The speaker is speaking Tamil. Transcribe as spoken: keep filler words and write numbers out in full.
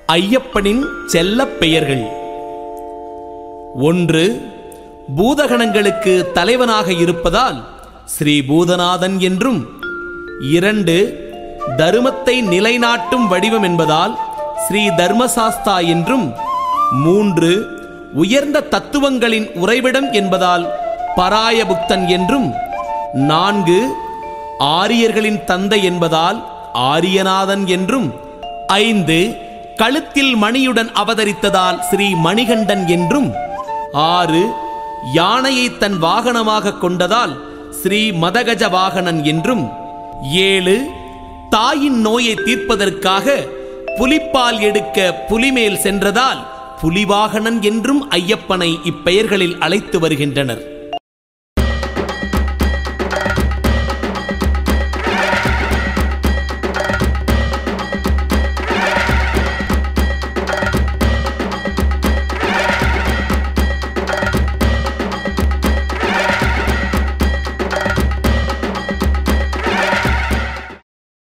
ஐயப்பனின் செல்லப் பெயர்கள். ஒன்று, பூதகணங்களுக்கு தலைவனாக இருப்பதால் ஸ்ரீ பூதநாதன் என்றும், இரண்டு, தருமத்தை நிலைநாட்டும் வடிவம் என்பதால் ஸ்ரீ தர்மசாஸ்தா என்றும், மூன்று, உயர்ந்த தத்துவங்களின் உறைவிடம் என்பதால் பராயபுக்தன் என்றும், நான்கு, ஆரியர்களின் தந்தை என்பதால் ஆரியநாதன் என்றும், ஐந்து, கழுத்தில் மணியுடன் அவதரித்ததால் ஸ்ரீ மணிகண்டன் என்றும், ஆறு, யானையை தன் வாகனமாக கொண்டதால் ஸ்ரீ மதகஜ வாகனன் என்றும், ஏழு, தாயின் நோயை தீர்ப்பதற்காக புலிப்பால் எடுக்க புலிமேல் சென்றதால் புலிவாகனன் என்றும் ஐயப்பனை இப்பெயர்களில் அழைத்து வருகின்றனர்.